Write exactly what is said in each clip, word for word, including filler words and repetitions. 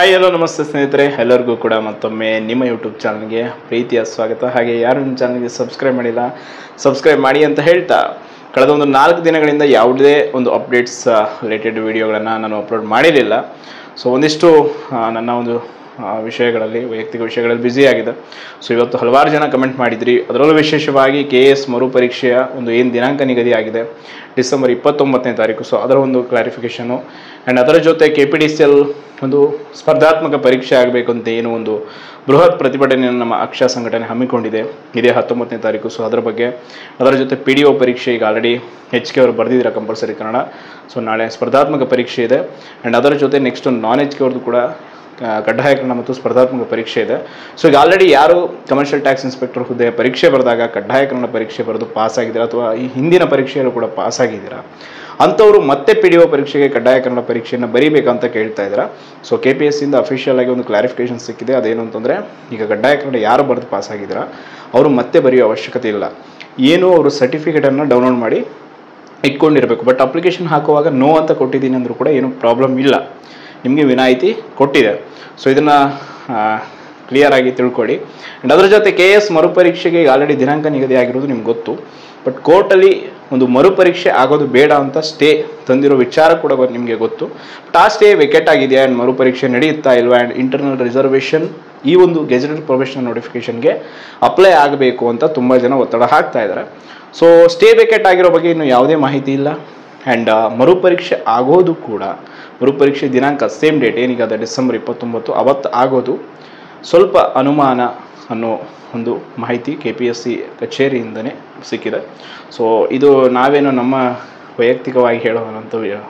Hi hello ನಮಸ್ತೆ ಸ್ನೇಹಿತರೆ, ಎಲ್ಲರಿಗೂ ಕೂಡ ಮತ್ತೊಮ್ಮೆ ನಿಮ್ಮ ಯೂಟ್ಯೂಬ್ ಚಾನಲ್ಗೆ ಪ್ರೀತಿಯ ಸ್ವಾಗತ. ಹಾಗೆ ಯಾರು ನಿಮ್ಮ ಚಾನಲ್ಗೆ ಸಬ್ಸ್ಕ್ರೈಬ್ ಮಾಡಿಲ್ಲ ಸಬ್ಸ್ಕ್ರೈಬ್ ಮಾಡಿ ಅಂತ ಹೇಳ್ತಾ, ಕಳೆದ ಒಂದು ನಾಲ್ಕು ದಿನಗಳಿಂದ ಯಾವುದೇ ಒಂದು ಅಪ್ಡೇಟ್ಸ್ ರಿಲೇಟೆಡ್ ವಿಡಿಯೋಗಳನ್ನು ನಾನು ಅಪ್ಲೋಡ್ ಮಾಡಿರಲಿಲ್ಲ. ಸೊ ಒಂದಿಷ್ಟು ನನ್ನ ಒಂದು ವಿಷಯಗಳಲ್ಲಿ ವೈಯಕ್ತಿಕ ವಿಷಯಗಳಲ್ಲಿ ಬ್ಯುಸಿ ಆಗಿದೆ. ಸೊ ಇವತ್ತು ಹಲವಾರು ಜನ ಕಮೆಂಟ್ ಮಾಡಿದ್ರಿ, ಅದರಲ್ಲೂ ವಿಶೇಷವಾಗಿ ಕೆ ಎ ಎಸ್ ಮರುಪರೀಕ್ಷೆಯ ಒಂದು ಏನು ದಿನಾಂಕ ನಿಗದಿ ಆಗಿದೆ ಡಿಸೆಂಬರ್ ಇಪ್ಪತ್ತೊಂಬತ್ತನೇ ತಾರೀಕು. ಸೊ ಅದರ ಒಂದು ಕ್ಲಾರಿಫಿಕೇಷನು ಆ್ಯಂಡ್ ಅದರ ಜೊತೆ K P T C L ಒಂದು ಸ್ಪರ್ಧಾತ್ಮಕ ಪರೀಕ್ಷೆ ಆಗಬೇಕು ಅಂತ ಏನು ಒಂದು ಬೃಹತ್ ಪ್ರತಿಭಟನೆಯನ್ನು ನಮ್ಮ ಅಕ್ಷ ಸಂಘಟನೆ ಹಮ್ಮಿಕೊಂಡಿದೆ ಇದೇ ಹತ್ತೊಂಬತ್ತನೇ ತಾರೀಕು. ಸೊ ಅದರ ಬಗ್ಗೆ, ಅದರ ಜೊತೆ ಪಿ ಡಿ ಒ ಪರೀಕ್ಷೆ ಈಗ ಆಲ್ರೆಡಿ ಎಚ್ ಕೆ ಅವರು ಬರೆದಿದ್ದಾರೆ ಕಂಪಲ್ಸರಿ ಕನ್ನಡ. ಸೊ ನಾಳೆ ಸ್ಪರ್ಧಾತ್ಮಕ ಪರೀಕ್ಷೆ ಇದೆ ಆ್ಯಂಡ್ ಅದರ ಜೊತೆ ನೆಕ್ಸ್ಟ್ ನಾನ್ ಎಚ್ ಕೆ ಅವ್ರದ್ದು ಕೂಡ ಕಡ್ಡಾಯ ಕನ್ನಡ ಮತ್ತು ಸ್ಪರ್ಧಾತ್ಮಕ ಪರೀಕ್ಷೆ ಇದೆ. ಸೊ ಈಗ ಆಲ್ರೆಡಿ ಯಾರು ಕಮರ್ಷಿಯಲ್ ಟ್ಯಾಕ್ಸ್ ಇನ್ಸ್ಪೆಕ್ಟರ್ ಹುದ್ದೆ ಪರೀಕ್ಷೆ ಬರೆದಾಗ ಕಡ್ಡಾಯ ಕನ್ನಡ ಪರೀಕ್ಷೆ ಬರೆದು ಪಾಸ್ ಆಗಿದ್ದೀರಾ ಅಥವಾ ಈ ಹಿಂದಿನ ಪರೀಕ್ಷೆಯಲ್ಲೂ ಕೂಡ ಪಾಸ್ ಆಗಿದ್ದೀರಾ ಅಂಥವರು ಮತ್ತೆ ಪಿ ಡಿ ಒ ಪರೀಕ್ಷೆಗೆ ಕಡ್ಡಾಯ ಕನ್ನಡ ಪರೀಕ್ಷೆಯನ್ನು ಬರೀಬೇಕಂತ ಕೇಳ್ತಾ ಇದ್ದೀರಾ. ಸೊ ಕೆ ಪಿ ಎಸ್ ಇಂದ ಅಫಿಷಿಯಲ್ ಆಗಿ ಒಂದು ಕ್ಲಾರಿಫಿಕೇಶನ್ ಸಿಕ್ಕಿದೆ. ಅದೇನು ಅಂತಂದರೆ, ಈಗ ಕಡ್ಡಾಯ ಕನ್ನಡ ಯಾರು ಬರೆದು ಪಾಸ್ ಆಗಿದ್ದೀರಾ ಅವರು ಮತ್ತೆ ಬರೆಯೋ ಅವಶ್ಯಕತೆ ಇಲ್ಲ. ಏನು ಅವರು ಸರ್ಟಿಫಿಕೇಟನ್ನು ಡೌನ್ಲೋಡ್ ಮಾಡಿ ಇಟ್ಕೊಂಡಿರಬೇಕು. ಬಟ್ ಅಪ್ಲಿಕೇಶನ್ ಹಾಕುವಾಗ ನೋ ಅಂತ ಕೊಟ್ಟಿದ್ದೀನಿ ಅಂದರೂ ಕೂಡ ಏನು ಪ್ರಾಬ್ಲಮ್ ಇಲ್ಲ, ನಿಮಗೆ ವಿನಾಯಿತಿ ಕೊಟ್ಟಿದೆ. ಸೊ ಇದನ್ನು ಕ್ಲಿಯರಾಗಿ ತಿಳ್ಕೊಳ್ಳಿ. ಆ್ಯಂಡ್ ಅದರ ಜೊತೆ ಕೆ ಎಸ್ ಮರುಪರೀಕ್ಷೆಗೆ ಈಗ ಆಲ್ರೆಡಿ ದಿನಾಂಕ ನಿಗದಿ ಆಗಿರೋದು ನಿಮ್ಗೆ ಗೊತ್ತು. ಬಟ್ ಕೋರ್ಟಲ್ಲಿ ಒಂದು ಮರುಪರೀಕ್ಷೆ ಆಗೋದು ಬೇಡ ಅಂತ ಸ್ಟೇ ತಂದಿರೋ ವಿಚಾರ ಕೂಡ ನಿಮಗೆ ಗೊತ್ತು. ಬಟ್ ಆ ಸ್ಟೇ ವೆಕೆಟ್ ಆಗಿದೆ ಆ್ಯಂಡ್ ಮರುಪರೀಕ್ಷೆ ನಡೆಯುತ್ತಾ ಇಲ್ವಾ ಆ್ಯಂಡ್ ಇಂಟರ್ನಲ್ ರಿಸರ್ವೇಷನ್ ಈ ಒಂದು ಗೆಜೆಟೆಡ್ ಪ್ರೊಫೆಷನಲ್ ನೋಟಿಫಿಕೇಷನ್ಗೆ ಅಪ್ಲೈ ಆಗಬೇಕು ಅಂತ ತುಂಬ ಜನ ಒತ್ತಡ ಹಾಕ್ತಾ ಇದ್ದಾರೆ. ಸೊ ಸ್ಟೇ ವೆಕೆಟ್ ಆಗಿರೋ ಬಗ್ಗೆ ಇನ್ನೂ ಯಾವುದೇ ಮಾಹಿತಿ ಇಲ್ಲ. ಆ್ಯಂಡ್ ಮರುಪರೀಕ್ಷೆ ಆಗೋದು ಕೂಡ, ಮರುಪರೀಕ್ಷೆ ದಿನಾಂಕ ಸೇಮ್ ಡೇಟ್ ಏನೀಗ ಅದ ಡಿಸೆಂಬರ್ ಇಪ್ಪತ್ತೊಂಬತ್ತು ಅವತ್ತು ಆಗೋದು ಸ್ವಲ್ಪ ಅನುಮಾನ ಅನ್ನೋ ಒಂದು ಮಾಹಿತಿ ಕೆ ಪಿ ಎಸ್ ಸಿ ಕಚೇರಿಯಿಂದನೇ ಸಿಕ್ಕಿದೆ. ಸೊ ಇದು ನಾವೇನೋ ನಮ್ಮ ವೈಯಕ್ತಿಕವಾಗಿ ಹೇಳೋವಂಥ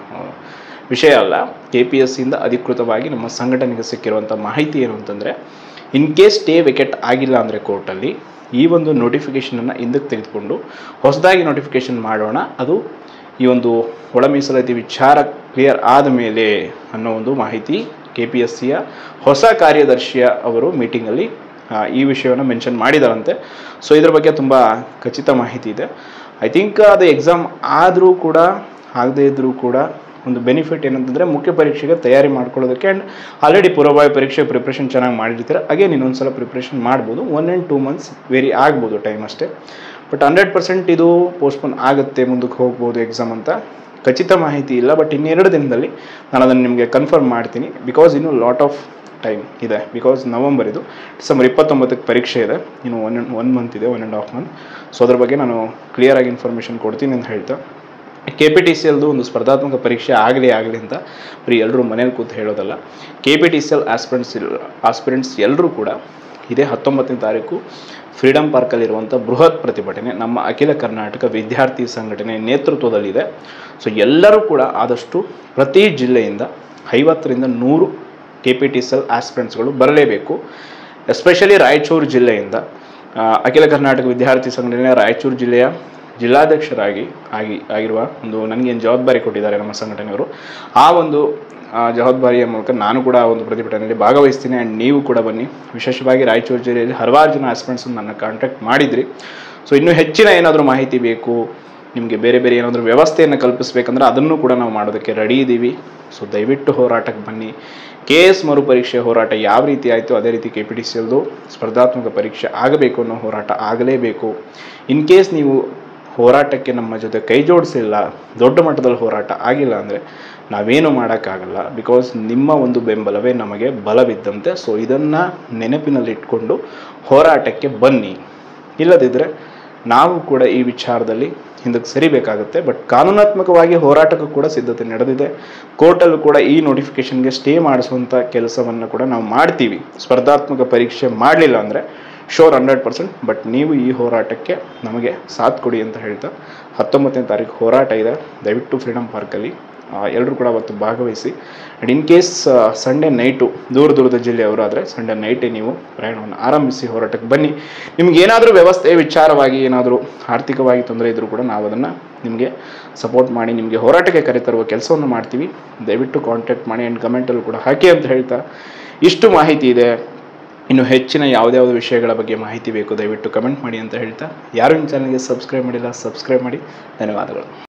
ವಿಷಯ ಅಲ್ಲ, ಕೆ ಪಿ ಎಸ್ ಸಿಯಿಂದ ಅಧಿಕೃತವಾಗಿ ನಮ್ಮ ಸಂಘಟನೆಗೆ ಸಿಕ್ಕಿರುವಂಥ ಮಾಹಿತಿ ಏನು ಅಂತಂದರೆ, ಇನ್ ಕೇಸ್ ಸ್ಟೇ ವೆಕೆಟ್ ಆಗಿಲ್ಲ ಅಂದರೆ ಕೋರ್ಟಲ್ಲಿ ಈ ಒಂದು ನೋಟಿಫಿಕೇಷನನ್ನು ಹಿಂದಕ್ಕೆ ತೆಗೆದುಕೊಂಡು ಹೊಸದಾಗಿ ನೋಟಿಫಿಕೇಷನ್ ಮಾಡೋಣ, ಅದು ಈ ಒಂದು ಒಳ ಮೀಸಲಾತಿ ವಿಚಾರ ಕ್ಲಿಯರ್ ಆದ ಮೇಲೆ ಅನ್ನೋ ಒಂದು ಮಾಹಿತಿ ಕೆ ಪಿ ಎಸ್ ಸಿಯ ಹೊಸ ಕಾರ್ಯದರ್ಶಿಯ ಅವರು ಮೀಟಿಂಗಲ್ಲಿ ಈ ವಿಷಯವನ್ನು ಮೆನ್ಷನ್ ಮಾಡಿದಾರಂತೆ. ಸೊ ಇದರ ಬಗ್ಗೆ ತುಂಬ ಖಚಿತ ಮಾಹಿತಿ ಇದೆ. ಐ ಥಿಂಕ್ ಅದು ಎಕ್ಸಾಮ್ ಆದರೂ ಕೂಡ ಆಗದೇ ಇದ್ದರೂ ಕೂಡ ಒಂದು ಬೆನಿಫಿಟ್ ಏನಂತಂದರೆ, ಮುಖ್ಯ ಪರೀಕ್ಷೆಗೆ ತಯಾರಿ ಮಾಡ್ಕೊಳ್ಳೋದಕ್ಕೆ ಆ್ಯಂಡ್ ಆಲ್ರೆಡಿ ಪೂರ್ವಭಾವಿ ಪರೀಕ್ಷೆ ಪ್ರಿಪ್ರೇಷನ್ ಚೆನ್ನಾಗಿ ಮಾಡಿರ್ತೀರ, ಅಗೇನ್ ಇನ್ನೊಂದು ಸಲ ಪ್ರಿಪ್ರೇಷನ್ ಮಾಡ್ಬೋದು. One and two months vary ಆಗ್ಬೋದು ಟೈಮ್ ಅಷ್ಟೇ. ಬಟ್ ಹಂಡ್ರೆಡ್ ಪರ್ಸೆಂಟ್ ಇದು ಪೋಸ್ಟ್ಪೋನ್ ಆಗುತ್ತೆ, ಮುಂದಕ್ಕೆ ಹೋಗ್ಬೋದು ಎಕ್ಸಾಮ್ ಅಂತ ಖಚಿತ ಮಾಹಿತಿ ಇಲ್ಲ. ಬಟ್ ಇನ್ನೆರಡು ದಿನದಲ್ಲಿ ನಾನು ಅದನ್ನು ನಿಮಗೆ ಕನ್ಫರ್ಮ್ ಮಾಡ್ತೀನಿ. ಬಿಕಾಸ್ ಇನ್ನೂ ಲಾಟ್ ಆಫ್ ಟೈಮ್ ಇದೆ. ಬಿಕಾಸ್ ನವಂಬರ್ ಇದು ಡಿಸೆಂಬರ್ ಇಪ್ಪತ್ತೊಂಬತ್ತಕ್ಕೆ ಪರೀಕ್ಷೆ ಇದೆ, ಇನ್ನು ಒನ್ ಒನ್ ಮಂತ್ ಇದೆ, one and half month. So ಅದ್ರ ಬಗ್ಗೆ ನಾನು ಕ್ಲಿಯರಾಗಿ ಇನ್ಫಾರ್ಮೇಷನ್ ಕೊಡ್ತೀನಿ ಅಂತ ಹೇಳ್ತಾ, ಕೆ ಪಿ ಟಿ ಸಿ ಎಲ್ದು ಒಂದು ಸ್ಪರ್ಧಾತ್ಮಕ ಪರೀಕ್ಷೆ ಆಗಲಿ ಆಗಲಿ ಅಂತ ಬರೀ ಎಲ್ಲರೂ ಮನೇಲಿ ಕೂತು ಹೇಳೋದಲ್ಲ. K P T C L aspirants aspirants ಎಲ್ಲರೂ ಕೂಡ ಇದೇ ಹತ್ತೊಂಬತ್ತನೇ ತಾರೀಕು ಫ್ರೀಡಮ್ ಪಾರ್ಕಲ್ಲಿರುವಂಥ ಬೃಹತ್ ಪ್ರತಿಭಟನೆ ನಮ್ಮ ಅಖಿಲ ಕರ್ನಾಟಕ ವಿದ್ಯಾರ್ಥಿ ಸಂಘಟನೆ ನೇತೃತ್ವದಲ್ಲಿದೆ. ಸೊ ಎಲ್ಲರೂ ಕೂಡ ಆದಷ್ಟು ಪ್ರತಿ ಜಿಲ್ಲೆಯಿಂದ ಐವತ್ತರಿಂದ ನೂರು K P T C L ಆಸ್ಪಿರೆಂಟ್ಸ್ಗಳು ಬರಲೇಬೇಕು. ಎಸ್ಪೆಷಲಿ ರಾಯಚೂರು ಜಿಲ್ಲೆಯಿಂದ ಅಖಿಲ ಕರ್ನಾಟಕ ವಿದ್ಯಾರ್ಥಿ ಸಂಘಟನೆ ರಾಯಚೂರು ಜಿಲ್ಲೆಯ ಜಿಲ್ಲಾಧ್ಯಕ್ಷರಾಗಿ ಆಗಿ ಆಗಿರುವ ಒಂದು ನನಗೇನು ಜವಾಬ್ದಾರಿ ಕೊಟ್ಟಿದ್ದಾರೆ ನಮ್ಮ ಸಂಘಟನೆಯವರು, ಆ ಒಂದು ಜವಾಬ್ದಾರಿಯ ಮೂಲಕ ನಾನು ಕೂಡ ಆ ಒಂದು ಪ್ರತಿಭಟನೆಯಲ್ಲಿ ಭಾಗವಹಿಸ್ತೀನಿ. ಆ್ಯಂಡ್ ನೀವು ಕೂಡ ಬನ್ನಿ. ವಿಶೇಷವಾಗಿ ರಾಯಚೂರು ಜಿಲ್ಲೆಯಲ್ಲಿ ಹಲವಾರು ಜನ ಆಸ್ಪಿರೆಂಟ್ಸ್ ನನ್ನ ಕಾಂಟ್ಯಾಕ್ಟ್ ಮಾಡಿದ್ರಿ. ಸೊ ಇನ್ನೂ ಹೆಚ್ಚಿನ ಏನಾದರೂ ಮಾಹಿತಿ ಬೇಕು, ನಿಮಗೆ ಬೇರೆ ಬೇರೆ ಏನಾದರೂ ವ್ಯವಸ್ಥೆಯನ್ನು ಕಲ್ಪಿಸಬೇಕಂದ್ರೆ ಅದನ್ನು ಕೂಡ ನಾವು ಮಾಡೋದಕ್ಕೆ ರೆಡಿ ಇದ್ದೀವಿ. ಸೊ ದಯವಿಟ್ಟು ಹೋರಾಟಕ್ಕೆ ಬನ್ನಿ. ಕೆ ಎಸ್ ಮರುಪರೀಕ್ಷೆ ಹೋರಾಟ ಯಾವ ರೀತಿ ಆಯಿತು ಅದೇ ರೀತಿ ಕೆ ಪಿ ಟಿ ಸಿ ಎಲ್ದು ಸ್ಪರ್ಧಾತ್ಮಕ ಪರೀಕ್ಷೆ ಆಗಬೇಕು ಅನ್ನೋ ಹೋರಾಟ ಆಗಲೇಬೇಕು. ಇನ್ ಕೇಸ್ ನೀವು ಹೋರಾಟಕ್ಕೆ ನಮ್ಮ ಜೊತೆ ಕೈ ಜೋಡಿಸಿಲ್ಲ, ದೊಡ್ಡ ಮಟ್ಟದಲ್ಲಿ ಹೋರಾಟ ಆಗಿಲ್ಲ ಅಂದರೆ ನಾವೇನು ಮಾಡೋಕ್ಕಾಗಲ್ಲ. ಬಿಕಾಸ್ ನಿಮ್ಮ ಒಂದು ಬೆಂಬಲವೇ ನಮಗೆ ಬಲವಿದ್ದಂತೆ. ಸೊ ಇದನ್ನು ನೆನಪಿನಲ್ಲಿಟ್ಕೊಂಡು ಹೋರಾಟಕ್ಕೆ ಬನ್ನಿ. ಇಲ್ಲದಿದ್ದರೆ ನಾವು ಕೂಡ ಈ ವಿಚಾರದಲ್ಲಿ ಹಿಂದಕ್ಕೆ ಸರಿಬೇಕಾಗುತ್ತೆ. ಬಟ್ ಕಾನೂನಾತ್ಮಕವಾಗಿ ಹೋರಾಟಕ್ಕೂ ಕೂಡ ಸಿದ್ಧತೆ ನಡೆದಿದೆ. ಕೋರ್ಟಲ್ಲೂ ಕೂಡ ಈ ನೋಟಿಫಿಕೇಷನ್ಗೆ ಸ್ಟೇ ಮಾಡಿಸುವಂಥ ಕೆಲಸವನ್ನು ಕೂಡ ನಾವು ಮಾಡ್ತೀವಿ. ಸ್ಪರ್ಧಾತ್ಮಕ ಪರೀಕ್ಷೆ ಮಾಡಲಿಲ್ಲ ಅಂದರೆ ಶೋರ್ ಹಂಡ್ರೆಡ್ ಪರ್ಸೆಂಟ್. ಬಟ್ ನೀವು ಈ ಹೋರಾಟಕ್ಕೆ ನಮಗೆ ಸಾಥ್ ಕೊಡಿ ಅಂತ ಹೇಳ್ತಾ, ಹತ್ತೊಂಬತ್ತನೇ ತಾರೀಕು ಹೋರಾಟ ಇದೆ. ದಯವಿಟ್ಟು ಫ್ರೀಡಮ್ ಪಾರ್ಕಲ್ಲಿ ಎಲ್ಲರೂ ಕೂಡ ಅವತ್ತು ಭಾಗವಹಿಸಿ. And in case Sunday night ದೂರ ದೂರದ ಜಿಲ್ಲೆಯವರಾದರೆ ಸಂಡೇ ನೈಟೇ ನೀವು ಪ್ರಯಾಣವನ್ನು ಆರಂಭಿಸಿ ಹೋರಾಟಕ್ಕೆ ಬನ್ನಿ. ನಿಮ್ಗೆ ಏನಾದರೂ ವ್ಯವಸ್ಥೆ ವಿಚಾರವಾಗಿ ಏನಾದರೂ ಆರ್ಥಿಕವಾಗಿ ತೊಂದರೆ ಇದ್ದರೂ ಕೂಡ ನಾವು ಅದನ್ನು ನಿಮಗೆ ಸಪೋರ್ಟ್ ಮಾಡಿ ನಿಮಗೆ ಹೋರಾಟಕ್ಕೆ ಕರೆತರುವ ಕೆಲಸವನ್ನು ಮಾಡ್ತೀವಿ. ದಯವಿಟ್ಟು ಕಾಂಟ್ಯಾಕ್ಟ್ ಮಾಡಿ ಆ್ಯಂಡ್ ಕಮೆಂಟಲ್ಲೂ ಕೂಡ ಹಾಕಿ ಅಂತ ಹೇಳ್ತಾ, ಇಷ್ಟು ಮಾಹಿತಿ ಇದೆ. ಇನ್ನು ಹೆಚ್ಚಿನ ಯಾವುದ್ಯಾವುದು ವಿಷಯಗಳ ಬಗ್ಗೆ ಮಾಹಿತಿ ಬೇಕು ದಯವಿಟ್ಟು ಕಮೆಂಟ್ ಮಾಡಿ ಅಂತ ಹೇಳ್ತಾ, ಯಾರು ನಿಮ್ಮ ಚಾನಲ್ಗೆ ಸಬ್ಸ್ಕ್ರೈಬ್ ಮಾಡಿಲ್ಲ ಸಬ್ಸ್ಕ್ರೈಬ್ ಮಾಡಿ. ಧನ್ಯವಾದಗಳು.